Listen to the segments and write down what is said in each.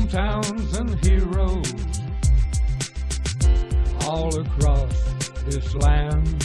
hometowns and heroes all across this land.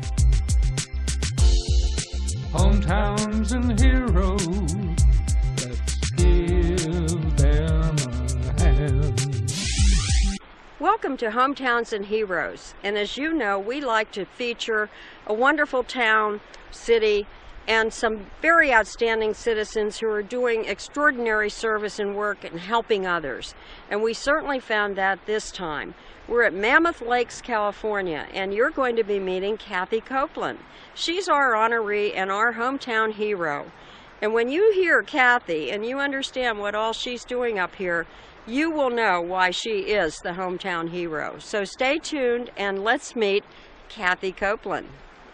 Hometowns and heroes, let's give them a hand. Welcome to Hometowns and Heroes, and as you know, we like to feature a wonderful town, city, and some very outstanding citizens who are doing extraordinary service and work and helping others. And we certainly found that this time. We're at Mammoth Lakes, California, and you're going to be meeting Kathy Copeland. She's our honoree and our hometown hero. And when you hear Kathy and you understand what all she's doing up here, you will know why she is the hometown hero. So stay tuned and let's meet Kathy Copeland.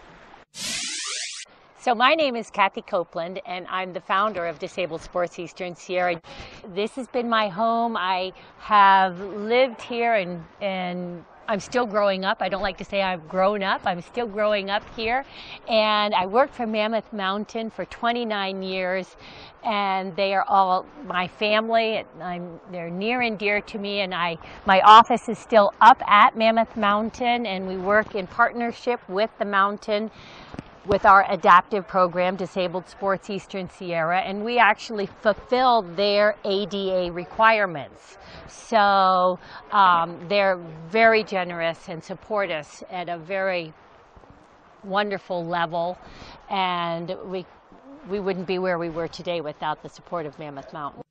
So my name is Kathy Copeland, and I'm the founder of Disabled Sports Eastern Sierra. This has been my home. I have lived here and I'm still growing up. I don't like to say I've grown up. I'm still growing up here. And I worked for Mammoth Mountain for 29 years, and they are all my family. They're near and dear to me, and my office is still up at Mammoth Mountain, and we work in partnership with the mountain with our adaptive program, Disabled Sports Eastern Sierra, and we actually fulfill their ADA requirements. So they're very generous and support us at a very wonderful level, and we wouldn't be where we were today without the support of Mammoth Mountain.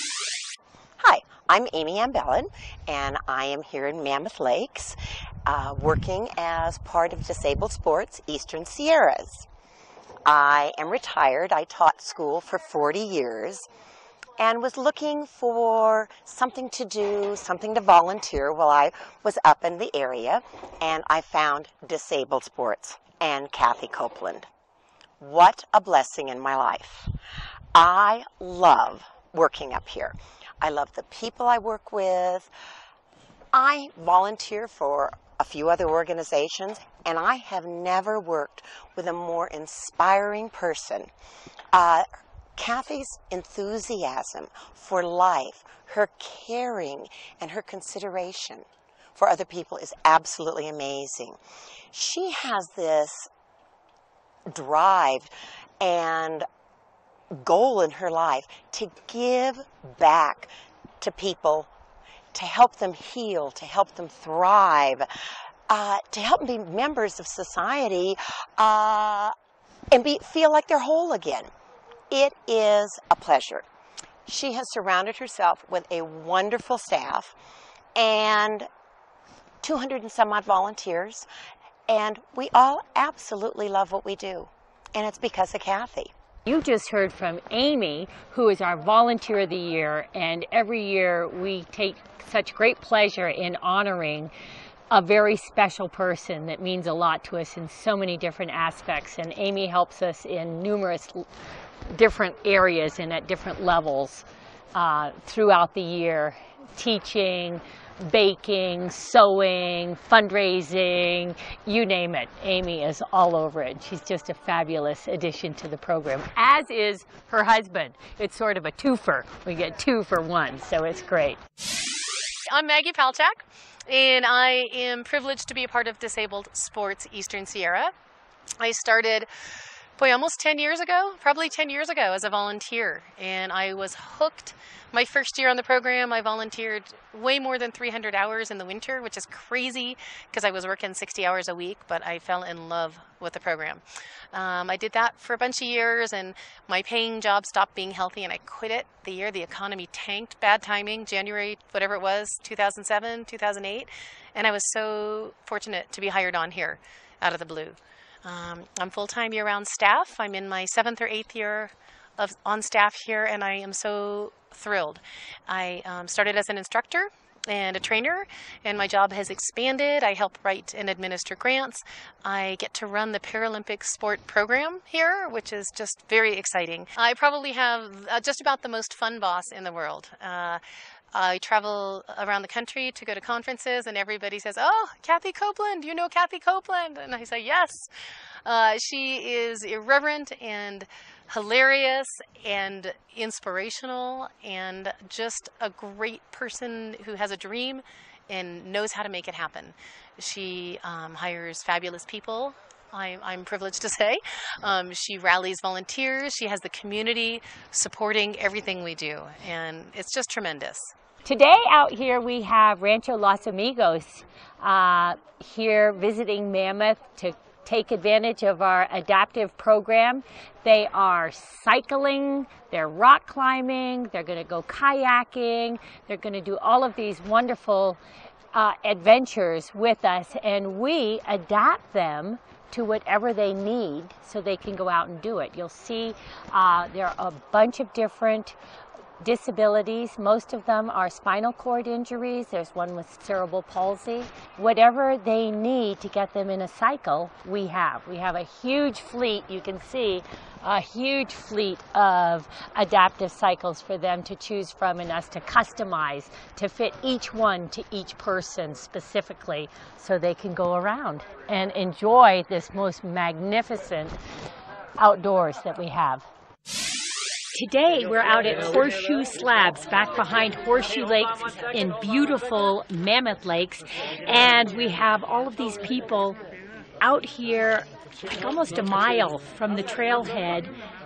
Hi, I'm Amy Ambellin, and I am here in Mammoth Lakes working as part of Disabled Sports Eastern Sierras. I am retired. I taught school for 40 years and was looking for something to do, something to volunteer while I was up in the area, and I found Disabled Sports and Kathy Copeland. What a blessing in my life. I love working up here. I love the people I work with. I volunteer for a few other organizations, and I have never worked with a more inspiring person. Kathy's enthusiasm for life, her caring, and her consideration for other people is absolutely amazing. She has this drive and goal in her life to give back to people, to help them heal, to help them thrive, to help them be members of society, and feel like they're whole again. It is a pleasure. She has surrounded herself with a wonderful staff and 200 and some odd volunteers, and we all absolutely love what we do, and it's because of Kathy. You just heard from Amy, who is our Volunteer of the Year, and every year we take such great pleasure in honoring a very special person that means a lot to us in so many different aspects. And Amy helps us in numerous different areas and at different levels throughout the year, teaching, baking, sewing, fundraising, you name it. Amy is all over it. She's just a fabulous addition to the program, as is her husband. It's sort of a twofer. We get 2 for 1, so it's great. I'm Maggie Palchak, and I am privileged to be a part of Disabled Sports Eastern Sierra. I started almost 10 years ago, probably 10 years ago, as a volunteer, and I was hooked. My first year on the program, I volunteered way more than 300 hours in the winter, which is crazy because I was working 60 hours a week, but I fell in love with the program. I did that for a bunch of years, and my paying job stopped being healthy, and I quit it the year the economy tanked. Bad timing, January, whatever it was, 2007, 2008, and I was so fortunate to be hired on here out of the blue. I'm full-time year-round staff. I'm in my 7th or 8th year on staff here, and I am so thrilled. I started as an instructor and a trainer, and my job has expanded. I help write and administer grants. I get to run the Paralympic sport program here, which is just very exciting. I probably have just about the most fun boss in the world. I travel around the country to go to conferences, and everybody says, "Oh, Kathy Copeland, you know Kathy Copeland?" And I say, "Yes." She is irreverent and hilarious and inspirational, and just a great person who has a dream and knows how to make it happen. She hires fabulous people, I'm privileged to say. She rallies volunteers. She has the community supporting everything we do, and it's just tremendous. Today out here we have Rancho Los Amigos here visiting Mammoth to take advantage of our adaptive program. They are cycling, they're rock climbing, they're going to go kayaking, they're going to do all of these wonderful adventures with us, and we adapt them to whatever they need so they can go out and do it. You'll see there are a bunch of different disabilities. Most of them are spinal cord injuries. There's one with cerebral palsy. Whatever they need to get them in a cycle, we have. We have a huge fleet. You can see a huge fleet of adaptive cycles for them to choose from and us to customize to fit each one to each person specifically so they can go around and enjoy this most magnificent outdoors that we have. Today we're out at Horseshoe Slabs back behind Horseshoe Lakes in beautiful Mammoth Lakes, and we have all of these people out here like almost a mile from the trailhead,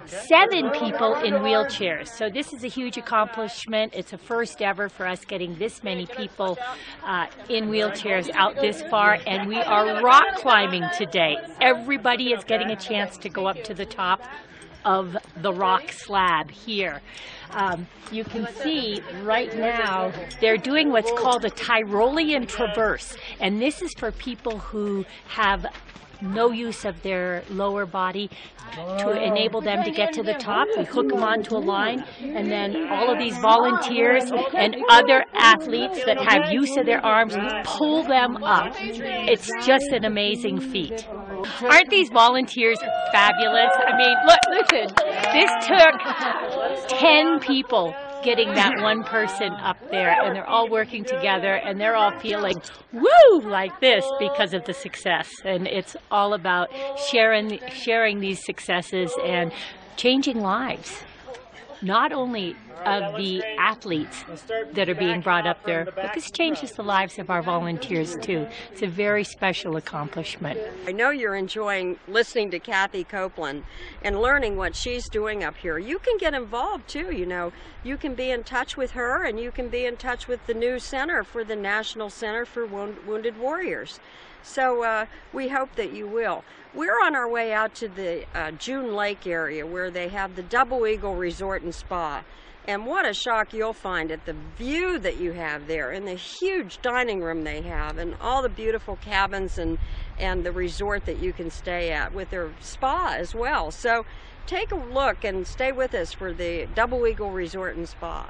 7 people in wheelchairs. So this is a huge accomplishment. It's a first ever for us getting this many people in wheelchairs out this far, and we are rock climbing today. Everybody is getting a chance to go up to the top of the rock slab here. You can see right now they're doing what's called a Tyrolean traverse, and this is for people who have no use of their lower body to enable them to get to the top. We hook them onto a line, and then all of these volunteers and other athletes that have use of their arms pull them up. It's just an amazing feat. Aren't these volunteers fabulous? I mean, look, listen, this took 10 people getting that one person up there, and they're all working together, and they're all feeling woo like this because of the success. And it's all about sharing these successes and changing lives, not only of the athletes that are being brought up there, but this changes the lives of our volunteers too. It's a very special accomplishment. I know you're enjoying listening to Kathy Copeland and learning what she's doing up here. You can get involved too, you know. You can be in touch with her, and you can be in touch with the new center for the National Center for Wounded Warriors. So we hope that you will. We're on our way out to the June Lake area where they have the Double Eagle Resort and Spa. And what a shock you'll find at the view that you have there, and the huge dining room they have, and all the beautiful cabins and the resort that you can stay at with their spa as well. So take a look and stay with us for the Double Eagle Resort and Spa.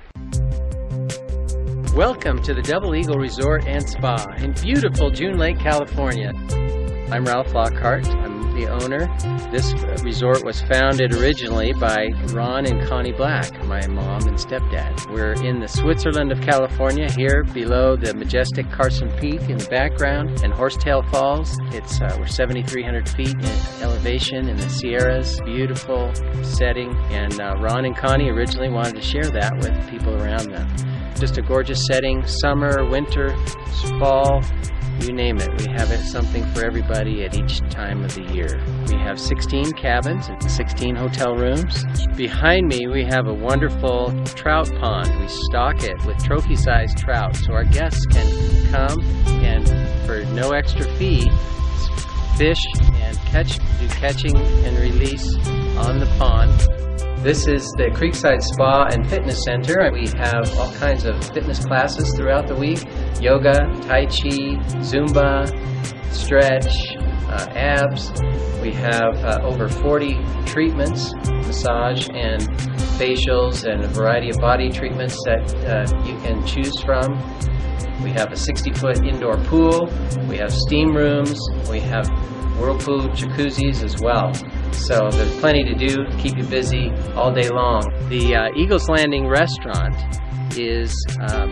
Welcome to the Double Eagle Resort and Spa in beautiful June Lake, California. I'm Ralph Lockhart. I'm the owner. This resort was founded originally by Ron and Connie Black, my mom and stepdad. We're in the Switzerland of California, here below the majestic Carson Peak in the background and Horsetail Falls. We're 7,300 feet in elevation in the Sierras. Beautiful setting, and Ron and Connie originally wanted to share that with people around them. Just a gorgeous setting, summer, winter, fall, you name it. We have something for everybody at each time of the year. We have 16 cabins and 16 hotel rooms. Behind me we have a wonderful trout pond. We stock it with trophy-sized trout so our guests can come and for no extra fee fish and do catching and release on the pond. This is the Creekside Spa and Fitness Center. We have all kinds of fitness classes throughout the week. Yoga, Tai Chi, Zumba, stretch, abs. We have over 40 treatments, massage and facials, and a variety of body treatments that you can choose from. We have a 60-foot indoor pool. We have steam rooms. We have whirlpool jacuzzis as well. So there's plenty to do to keep you busy all day long. The Eagles Landing restaurant is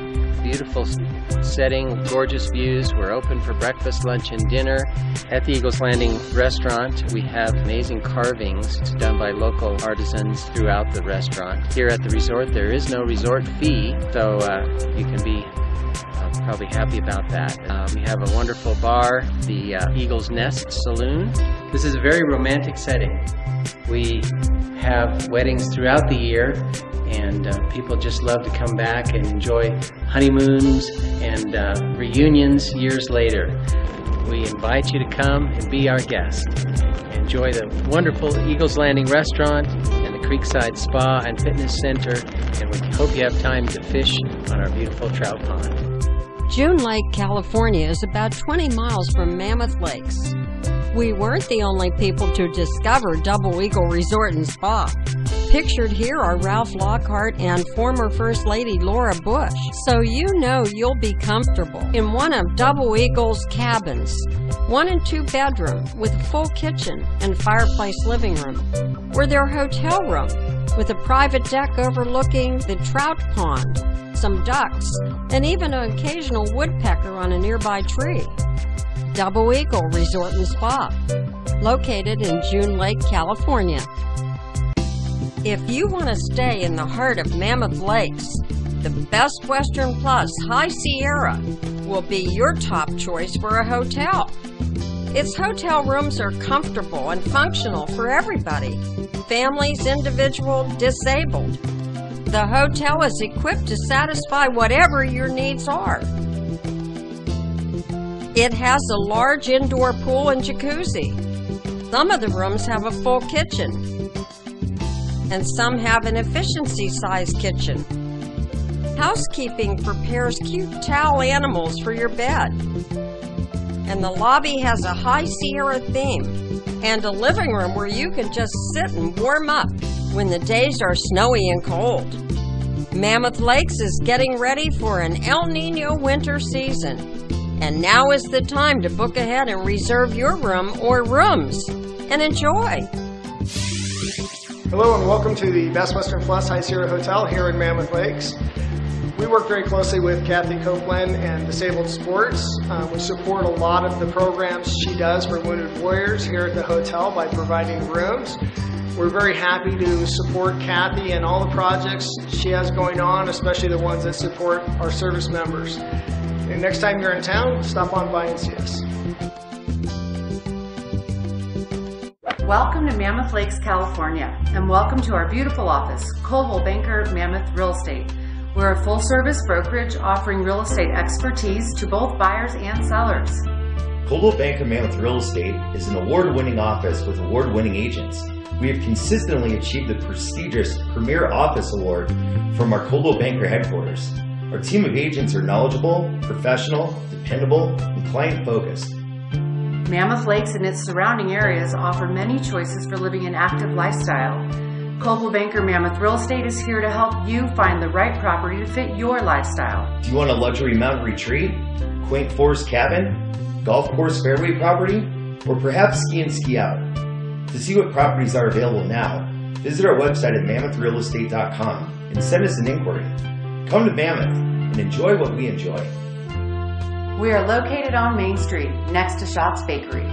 beautiful setting, gorgeous views. We're open for breakfast, lunch, and dinner. At the Eagles Landing restaurant, we have amazing carvings done by local artisans throughout the restaurant. Here at the resort, there is no resort fee, so you can be probably happy about that. We have a wonderful bar, the Eagles Nest Saloon. This is a very romantic setting. We have weddings throughout the year, and people just love to come back and enjoy honeymoons and reunions years later. We invite you to come and be our guest. Enjoy the wonderful Eagles Landing restaurant and the Creekside Spa and Fitness Center, and we hope you have time to fish on our beautiful trout pond. June Lake, California is about 20 miles from Mammoth Lakes. We weren't the only people to discover Double Eagle Resort and Spa. Pictured here are Ralph Lockhart and former First Lady Laura Bush, so you know you'll be comfortable in one of Double Eagle's cabins. 1 and 2 bedroom with a full kitchen and fireplace living room, or their hotel room with a private deck overlooking the trout pond, some ducks, and even an occasional woodpecker on a nearby tree. Double Eagle Resort and Spa, located in June Lake, California. If you want to stay in the heart of Mammoth Lakes, the Best Western Plus High Sierra will be your top choice for a hotel. Its hotel rooms are comfortable and functional for everybody, families, individual, disabled. The hotel is equipped to satisfy whatever your needs are. It has a large indoor pool and jacuzzi. Some of the rooms have a full kitchen, and some have an efficiency-sized kitchen. Housekeeping prepares cute towel animals for your bed. And the lobby has a High Sierra theme and a living room where you can just sit and warm up when the days are snowy and cold. Mammoth Lakes is getting ready for an El Nino winter season, and now is the time to book ahead and reserve your room or rooms and enjoy. Hello and welcome to the Best Western Plus High Sierra Hotel here in Mammoth Lakes. We work very closely with Kathy Copeland and Disabled Sports. We support a lot of the programs she does for wounded warriors here at the hotel by providing rooms. We're very happy to support Kathy and all the projects she has going on, especially the ones that support our service members. And next time you're in town, stop on by and see us. Welcome to Mammoth Lakes, California, and welcome to our beautiful office, Coldwell Banker Mammoth Real Estate. We're a full-service brokerage offering real estate expertise to both buyers and sellers. Coldwell Banker Mammoth Real Estate is an award-winning office with award-winning agents. We have consistently achieved the prestigious Premier Office Award from our Coldwell Banker headquarters. Our team of agents are knowledgeable, professional, dependable, and client-focused. Mammoth Lakes and its surrounding areas offer many choices for living an active lifestyle. Coldwell Banker Mammoth Real Estate is here to help you find the right property to fit your lifestyle. Do you want a luxury mountain retreat, quaint forest cabin, golf course fairway property, or perhaps ski in, ski out? To see what properties are available now, visit our website at mammothrealestate.com and send us an inquiry. Come to Mammoth and enjoy what we enjoy. We are located on Main Street, next to Schott's Bakery.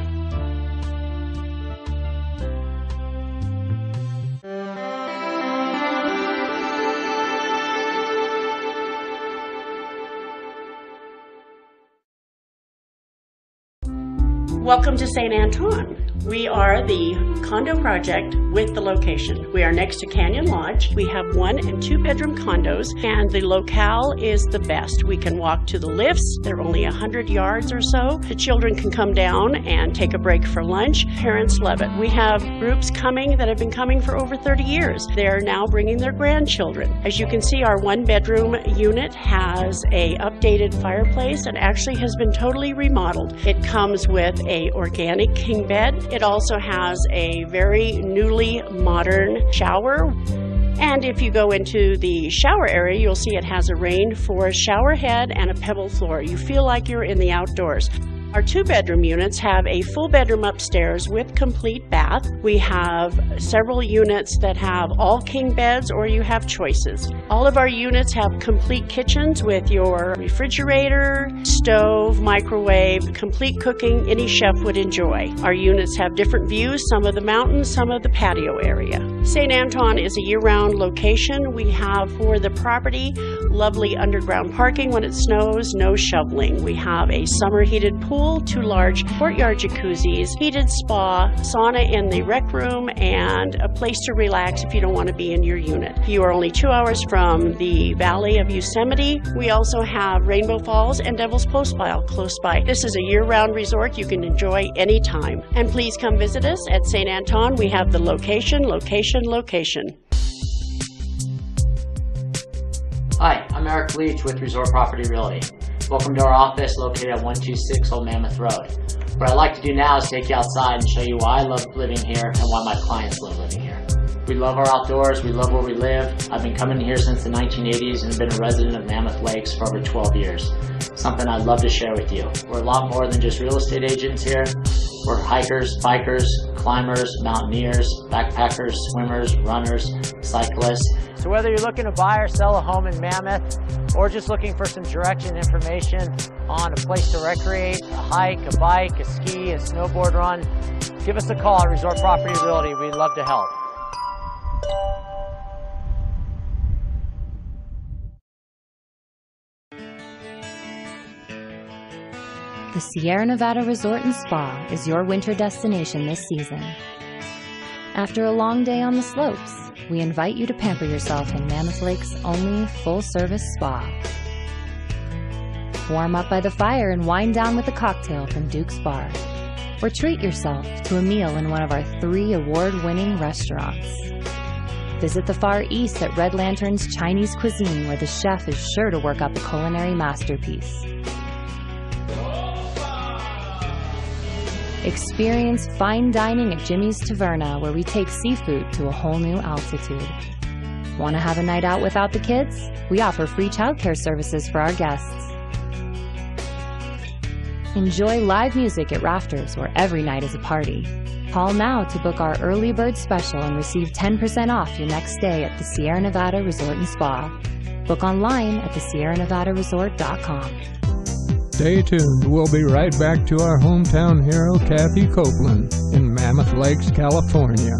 Welcome to St. Anton. We are the condo project with the location. We are next to Canyon Lodge. We have 1 and 2 bedroom condos, and the locale is the best. We can walk to the lifts. They're only 100 yards or so. The children can come down and take a break for lunch. Parents love it. We have groups coming that have been coming for over 30 years. They're now bringing their grandchildren. As you can see, our 1 bedroom unit has a updated fireplace and actually has been totally remodeled. It comes with a organic king bed. It also has a very newly modern shower. And if you go into the shower area, you'll see it has a rainforest shower head and a pebble floor. You feel like you're in the outdoors. Our 2-bedroom units have a full bedroom upstairs with complete bath. We have several units that have all king beds, or you have choices. All of our units have complete kitchens with your refrigerator, stove, microwave, complete cooking any chef would enjoy. Our units have different views, some of the mountains, some of the patio area. St. Anton is a year-round location. We have for the property lovely underground parking when it snows, no shoveling. We have a summer heated pool, 2 large courtyard jacuzzis, heated spa, sauna in the rec room, and a place to relax if you don't want to be in your unit. You are only 2 hours from the Valley of Yosemite. We also have Rainbow Falls and Devil's Postpile close by. This is a year-round resort you can enjoy anytime. And please come visit us at St. Anton. We have the location. Hi, I'm Eric Leach with Resort Property Realty. Welcome to our office located at 126 Old Mammoth Road. What I'd like to do now is take you outside and show you why I love living here and why my clients love living here. We love our outdoors, we love where we live. I've been coming here since the 1980s and been a resident of Mammoth Lakes for over 12 years. Something I'd love to share with you. We're a lot more than just real estate agents here. We're hikers, bikers, climbers, mountaineers, backpackers, swimmers, runners, cyclists. So whether you're looking to buy or sell a home in Mammoth, or just looking for some direction information on a place to recreate, a hike, a bike, a ski, a snowboard run, give us a call at Resort Property Realty. We'd love to help. The Sierra Nevada Resort and Spa is your winter destination this season. After a long day on the slopes, we invite you to pamper yourself in Mammoth Lake's only full-service spa. Warm up by the fire and wind down with a cocktail from Duke's Bar. Or treat yourself to a meal in one of our 3 award-winning restaurants. Visit the Far East at Red Lantern's Chinese Cuisine, where the chef is sure to work up a culinary masterpiece. Experience fine dining at Jimmy's Taverna, where we take seafood to a whole new altitude. Want to have a night out without the kids? We offer free childcare services for our guests. Enjoy live music at Rafters, where every night is a party. Call now to book our early bird special and receive 10% off your next stay at the Sierra Nevada Resort and Spa. Book online at thesierranevadaresort.com. Stay tuned. We'll be right back to our hometown hero, Kathy Copeland, in Mammoth Lakes, California.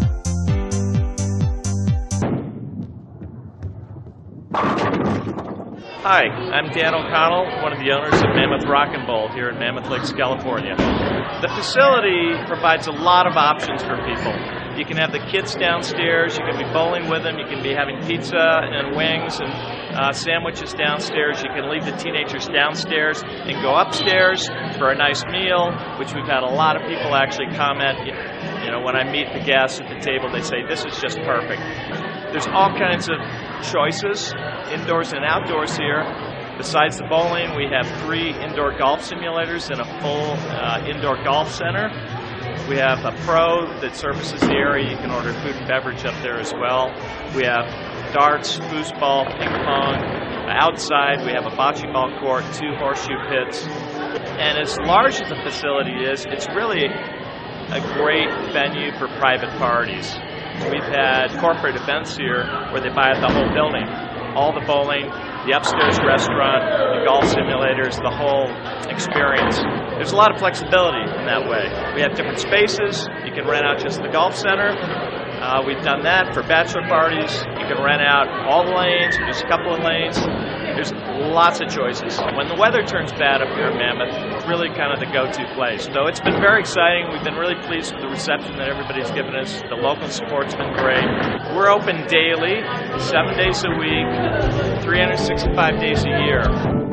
Hi, I'm Dan O'Connell, one of the owners of Mammoth Rock and Bowl here in Mammoth Lakes, California. The facility provides a lot of options for people. You can have the kids downstairs, you can be bowling with them, you can be having pizza and wings and sandwiches downstairs. You can leave the teenagers downstairs and go upstairs for a nice meal, which we've had a lot of people actually comment. You know, when I meet the guests at the table, they say, this is just perfect. There's all kinds of choices, indoors and outdoors here. Besides the bowling, we have 3 indoor golf simulators and a full indoor golf center. We have a pro that services the area. You can order food and beverage up there as well. We have darts, foosball, ping pong. Outside, we have a bocce ball court, 2 horseshoe pits. And as large as the facility is, it's really a great venue for private parties. We've had corporate events here where they buy the whole building. All the bowling, the upstairs restaurant, the golf simulators, the whole experience. There's a lot of flexibility in that way. We have different spaces. You can rent out just the golf center. We've done that for bachelor parties. You can rent out all the lanes or just a couple of lanes. There's lots of choices. When the weather turns bad up here in Mammoth, it's really kind of the go-to place. So it's been very exciting. We've been really pleased with the reception that everybody's given us. The local support's been great. We're open daily, 7 days a week, 365 days a year.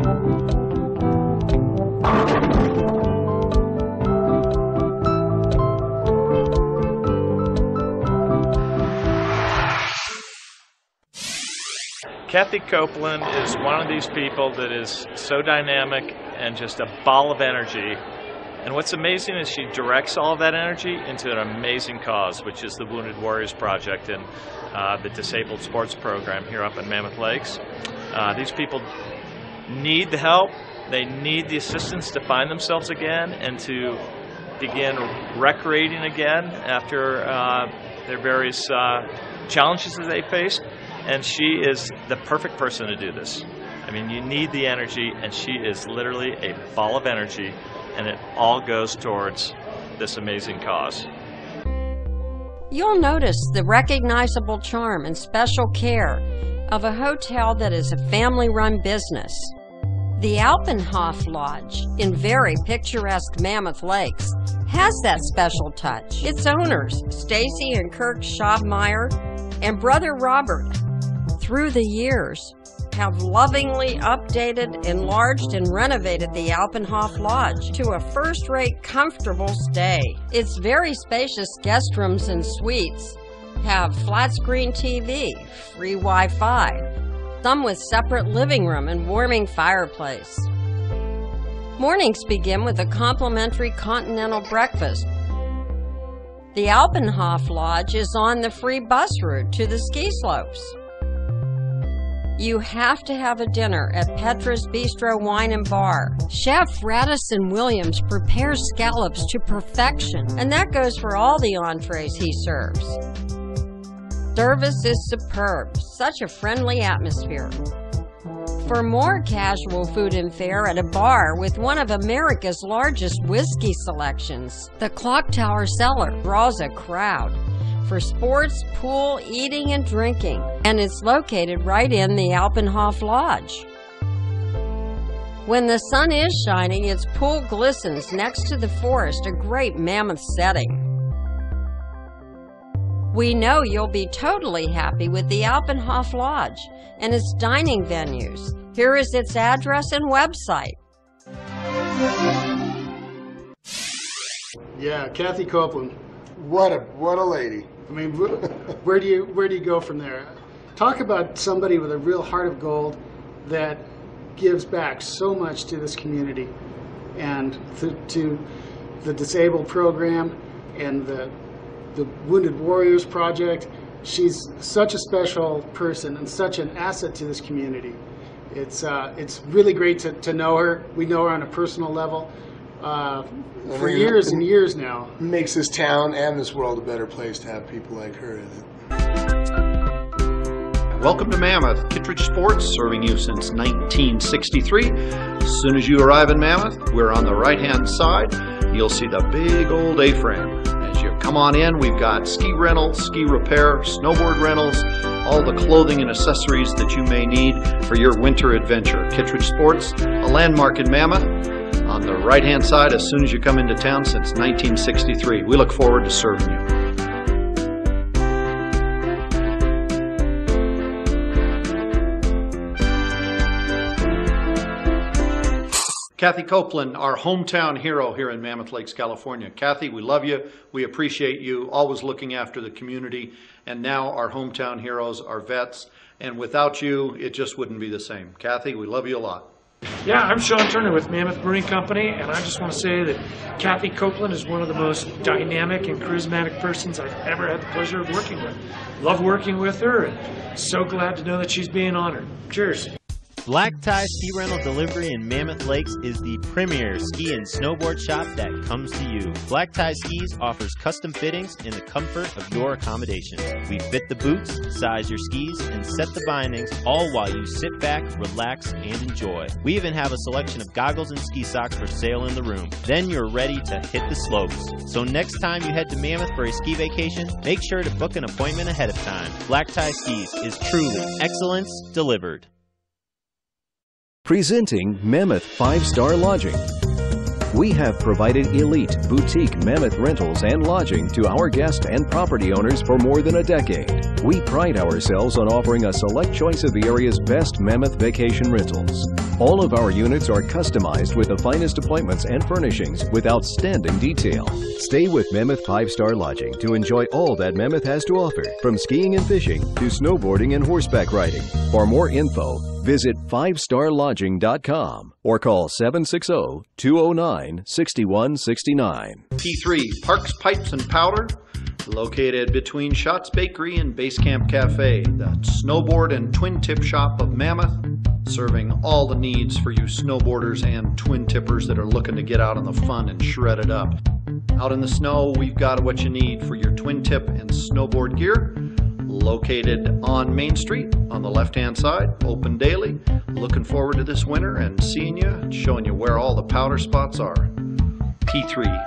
Kathy Copeland is one of these people that is so dynamic and just a ball of energy. And what's amazing is she directs all of that energy into an amazing cause, which is the Wounded Warriors Project and the Disabled Sports Program here up in Mammoth Lakes. These people need the help. They need the assistance to find themselves again and to begin recreating again after their various challenges that they faced. And she is the perfect person to do this. I mean, you need the energy, and she is literally a ball of energy, and it all goes towards this amazing cause. You'll notice the recognizable charm and special care of a hotel that is a family-run business. The Alpenhof Lodge in very picturesque Mammoth Lakes has that special touch. Its owners, Stacy and Kirk Schabmeyer and brother Robert, through the years, have lovingly updated, enlarged, and renovated the Alpenhof Lodge to a first-rate, comfortable stay. Its very spacious guest rooms and suites have flat-screen TV, free Wi-Fi, some with separate living room and warming fireplace. Mornings begin with a complimentary continental breakfast. The Alpenhof Lodge is on the free bus route to the ski slopes. You have to have a dinner at Petra's Bistro Wine and Bar. Chef Radisson Williams prepares scallops to perfection, and that goes for all the entrees he serves. Service is superb, such a friendly atmosphere. For more casual food and fare at a bar with one of America's largest whiskey selections, the Clock Tower Cellar draws a crowd for sports, pool, eating, and drinking, and it's located right in the Alpenhof Lodge. When the sun is shining, its pool glistens next to the forest, a great Mammoth setting. We know you'll be totally happy with the Alpenhof Lodge and its dining venues. Here is its address and website. Yeah, Kathy Copeland. What a lady. I mean, where do you go from there? Talk about somebody with a real heart of gold that gives back so much to this community and to the disabled program and the Wounded Warriors Project. She's such a special person and such an asset to this community. It's really great to know her. We know her on a personal level for years and years now. Makes this town and this world a better place to have people like her in it. Welcome to Mammoth, Kittredge Sports, serving you since 1963. As soon as you arrive in Mammoth, we're on the right-hand side. You'll see the big old A-frame. As you come on in, we've got ski rental, ski repair, snowboard rentals, all the clothing and accessories that you may need for your winter adventure. Kittredge Sports, a landmark in Mammoth, on the right-hand side as soon as you come into town since 1963. We look forward to serving you. Kathy Copeland, our hometown hero here in Mammoth Lakes, California. Kathy, we love you. We appreciate you always looking after the community. And now our hometown heroes are vets. And without you, it just wouldn't be the same. Kathy, we love you a lot. Yeah, I'm Sean Turner with Mammoth Brewing Company, and I just want to say that Kathy Copeland is one of the most dynamic and charismatic persons I've ever had the pleasure of working with. Love working with her, and so glad to know that she's being honored. Cheers. Black Tie Ski Rental Delivery in Mammoth Lakes is the premier ski and snowboard shop that comes to you. Black Tie Skis offers custom fittings in the comfort of your accommodation. We fit the boots, size your skis, and set the bindings, all while you sit back, relax, and enjoy. We even have a selection of goggles and ski socks for sale in the room. Then you're ready to hit the slopes. So next time you head to Mammoth for a ski vacation, make sure to book an appointment ahead of time. Black Tie Skis is truly excellence delivered. Presenting Mammoth 5-Star Lodging. We have provided elite boutique Mammoth rentals and lodging to our guests and property owners for more than a decade. We pride ourselves on offering a select choice of the area's best Mammoth vacation rentals. All of our units are customized with the finest appointments and furnishings with outstanding detail. Stay with Mammoth 5-Star Lodging to enjoy all that Mammoth has to offer, from skiing and fishing to snowboarding and horseback riding. For more info, visit 5starlodging.com or call 760-209-6169. P3 Parks, Pipes, and Powder, located between Schatz Bakery and Base Camp Cafe, the snowboard and twin tip shop of Mammoth. serving all the needs for you snowboarders and twin tippers that are looking to get out on the fun and shred it up. Out in the snow, we've got what you need for your twin tip and snowboard gear. Located on Main Street on the left-hand side, open daily. Looking forward to this winter and seeing you and showing you where all the powder spots are. P3.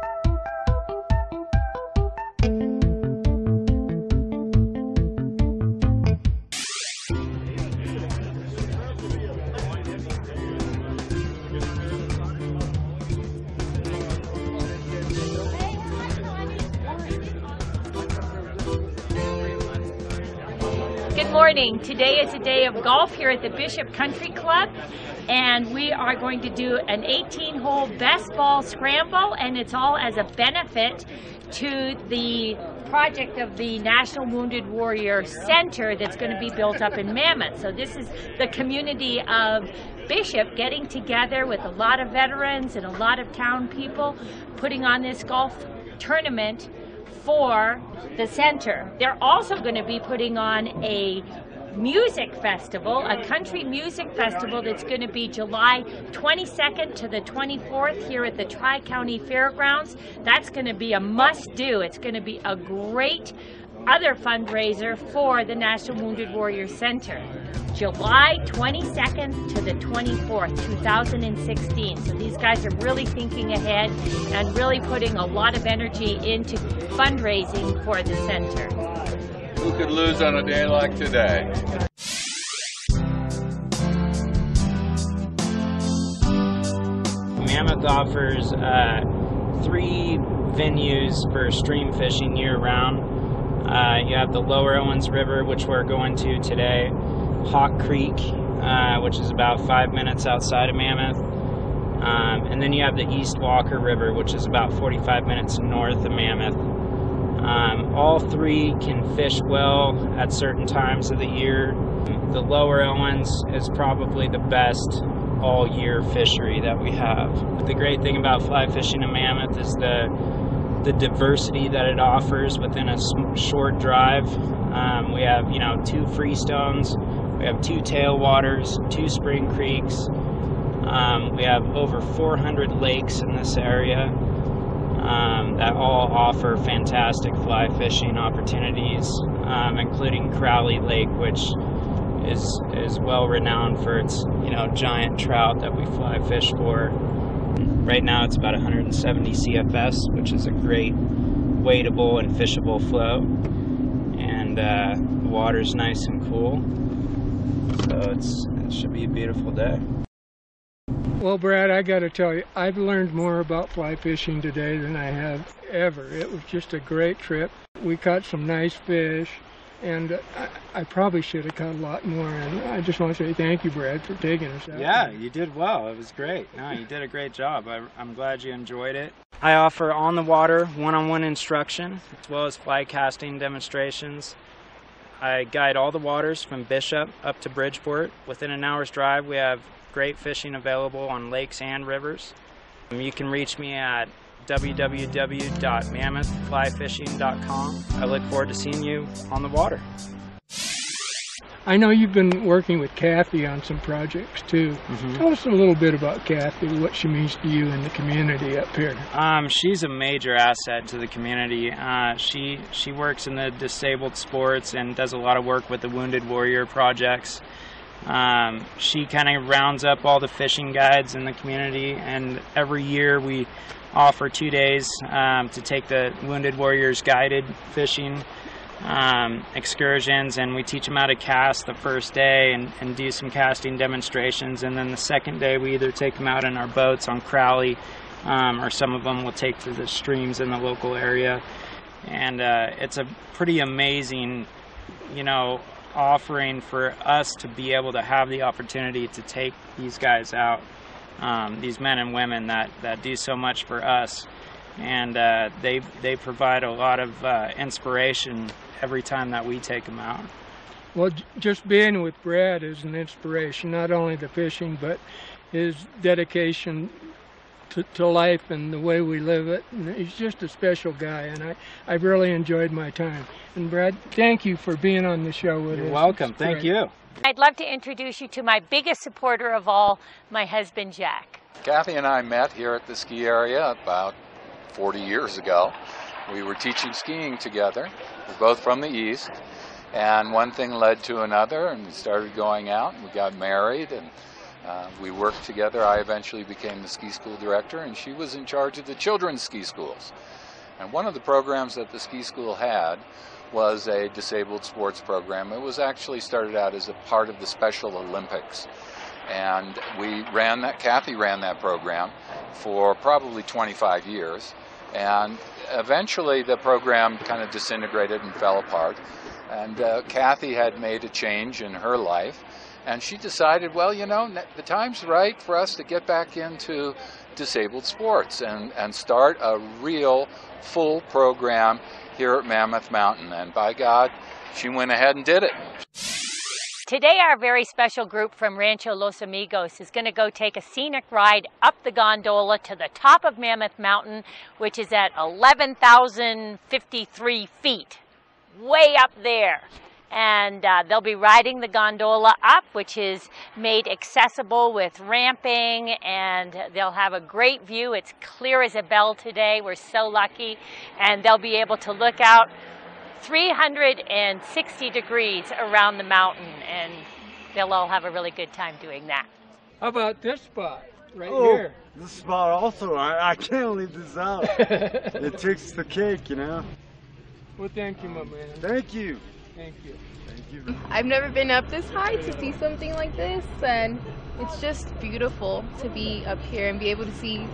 Good morning. Today is a day of golf here at the Bishop Country Club, and we are going to do an 18-hole best ball scramble, and it's all as a benefit to the project of the National Wounded Warrior Center that's going to be built up in Mammoth. So this is the community of Bishop getting together with a lot of veterans and a lot of town people, putting on this golf tournament for the center. They're also going to be putting on a music festival, a country music festival that's going to be July 22nd to the 24th here at the Tri-County Fairgrounds. That's going to be a must-do. It's going to be a great other fundraiser for the National Wounded Warrior Center. July 22nd to the 24th, 2016. So these guys are really thinking ahead and really putting a lot of energy into fundraising for the center. Who could lose on a day like today? Mammoth offers 3 venues for stream fishing year-round. You have the Lower Owens River, which we're going to today, Hawk Creek, which is about 5 minutes outside of Mammoth, and then you have the East Walker River, which is about 45 minutes north of Mammoth. All 3 can fish well at certain times of the year. The Lower Owens is probably the best all-year fishery that we have. The great thing about fly fishing in Mammoth is the diversity that it offers within a short drive. We have, 2 freestones, we have 2 tailwaters, 2 spring creeks. We have over 400 lakes in this area that all offer fantastic fly fishing opportunities, including Crowley Lake, which is well renowned for its giant trout that we fly fish for. Right now it's about 170 CFS, which is a great wadeable and fishable flow, and the water's nice and cool, so it should be a beautiful day. Well, Brad, I got to tell you, I've learned more about fly fishing today than I have ever. It was just a great trip. We caught some nice fish, and I probably should have caught a lot more, and I just want to say thank you, Brad, for taking us out. Yeah, you did well. It was great. No, you did a great job. I'm glad you enjoyed it. I offer on-the-water, one-on-one instruction, as well as fly casting demonstrations. I guide all the waters from Bishop up to Bridgeport. Within an hour's drive, we have great fishing available on lakes and rivers. You can reach me at www.mammothflyfishing.com. I look forward to seeing you on the water. I know you've been working with Kathy on some projects too. Tell us a little bit about Kathy, what she means to you in the community up here. She's a major asset to the community. She works in the disabled sports and does a lot of work with the Wounded Warrior projects. She kind of rounds up all the fishing guides in the community, and every year we offer 2 days to take the Wounded Warriors guided fishing excursions, and we teach them how to cast the first day and do some casting demonstrations, and then the second day we either take them out in our boats on Crowley, or some of them we'll take to the streams in the local area. And it's a pretty amazing, offering for us to be able to have the opportunity to take these guys out, these men and women that do so much for us, and they provide a lot of inspiration every time that we take them out. Well, just being with Brad is an inspiration, not only the fishing, but his dedication to life and the way we live it. And he's just a special guy, and I've really enjoyed my time. And Brad, thank you for being on the show with us. You're welcome. Thank you. I'd love to introduce you to my biggest supporter of all, my husband, Jack. Kathy and I met here at the ski area about 40 years ago. We were teaching skiing together. We're both from the East, and one thing led to another, and we started going out, and we got married, and we worked together. I eventually became the ski school director, and she was in charge of the children's ski schools. And one of the programs that the ski school had was a disabled sports program. It was actually started out as a part of the Special Olympics. And Kathy ran that program for probably 25 years. And eventually the program kind of disintegrated and fell apart. And Kathy had made a change in her life. And she decided, well, you know, the time's right for us to get back into disabled sports and start a real full program here at Mammoth Mountain. And by God, she went ahead and did it. Today, our very special group from Rancho Los Amigos is going to go take a scenic ride up the gondola to the top of Mammoth Mountain, which is at 11,053 feet, way up there. And they'll be riding the gondola up, which is made accessible with ramping, and they'll have a great view. It's clear as a bell today. We're so lucky. And they'll be able to look out 360 degrees around the mountain, and they'll all have a really good time doing that. How about this spot right here? This spot also, I can't leave this out. It takes the cake, you know. Well, thank you, my man. Thank you. Thank you. Thank you. I've never been up this high to see something like this, and it's just beautiful to be up here and be able to see,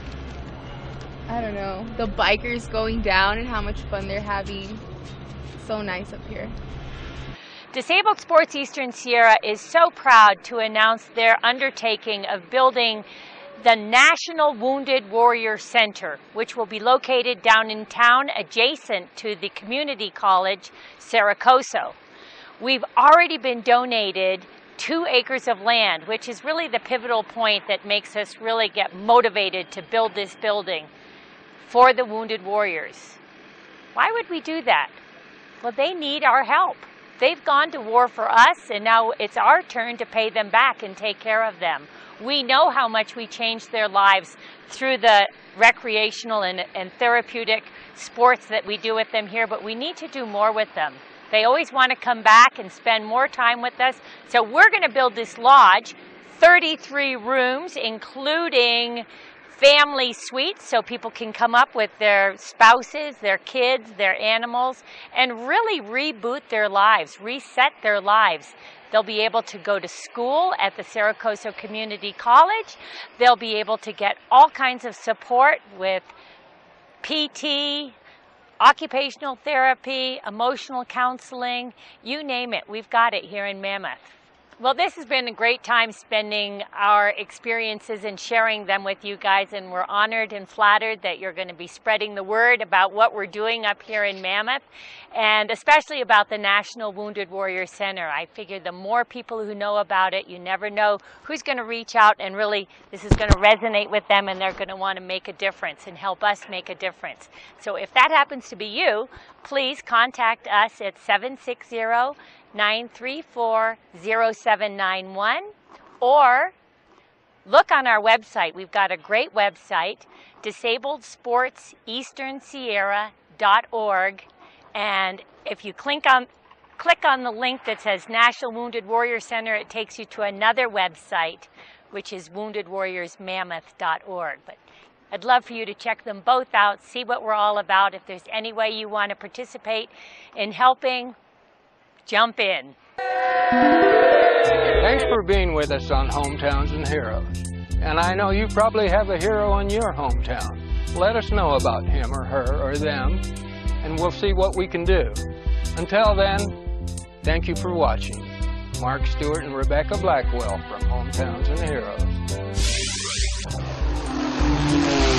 I don't know, the bikers going down and how much fun they're having. So nice up here. Disabled Sports Eastern Sierra is so proud to announce their undertaking of building the National Wounded Warrior Center, which will be located down in town adjacent to the community college, Saracoso. We've already been donated 2 acres of land, which is really the pivotal point that makes us really get motivated to build this building for the wounded warriors. Why would we do that? Well, they need our help. They've gone to war for us, and now it's our turn to pay them back and take care of them. We know how much we changed their lives through the recreational and therapeutic sports that we do with them here, but we need to do more with them. They always want to come back and spend more time with us. So we're going to build this lodge, 33 rooms, including family suites, so people can come up with their spouses, their kids, their animals, and really reboot their lives, reset their lives. They'll be able to go to school at the Saracoso Community College. They'll be able to get all kinds of support with PT, occupational therapy, emotional counseling, you name it. We've got it here in Mammoth. Well, this has been a great time spending our experiences and sharing them with you guys, and we're honored and flattered that you're going to be spreading the word about what we're doing up here in Mammoth, and especially about the National Wounded Warrior Center. I figure the more people who know about it, you never know who's going to reach out, and really this is going to resonate with them, and they're going to want to make a difference and help us make a difference. So if that happens to be you, please contact us at 760-934-0791, or look on our website. We've got a great website, disabledsportseasternsierra.org, and if you click on the link that says National Wounded Warrior Center, it takes you to another website, which is woundedwarriorsmammoth.org. But I'd love for you to check them both out, see what we're all about. If there's any way you want to participate in helping, jump in. Thanks for being with us on Hometowns and Heroes. And I know you probably have a hero in your hometown. Let us know about him or her or them, and we'll see what we can do. Until then, thank you for watching. Mark Stewart and Rebecca Blackwell from Hometowns and Heroes.